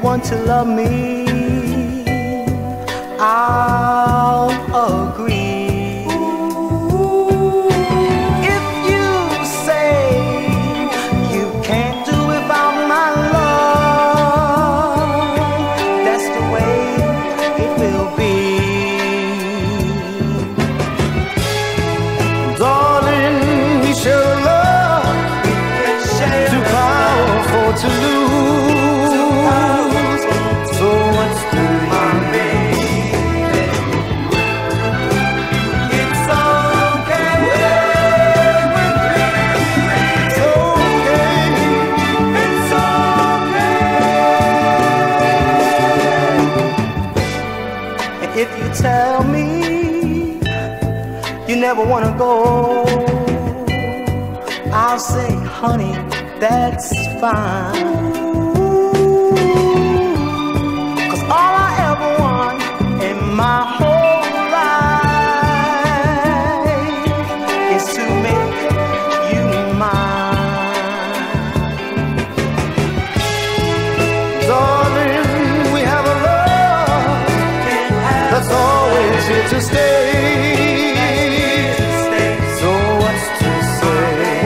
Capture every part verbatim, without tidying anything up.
want to love me, I'll agree. If you say you can't do without my love, that's the way it will be. Darling, we share love too powerful to lose. So what's to my baby? It's okay with me. It's okay. It's okay. And if you tell me you never wanna go, I'll say, honey, that's fine. 'Cause all I ever want in my whole life is to make you mine. Darling, we have a love that's always here to stay. So what's to say?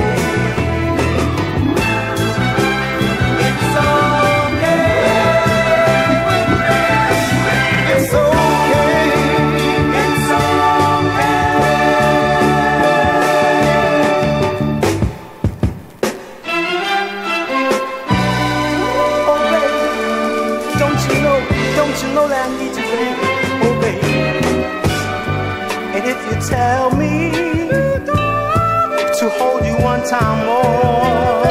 Don't you know that I need you, baby? Oh, baby. And if you tell me to hold you one time more,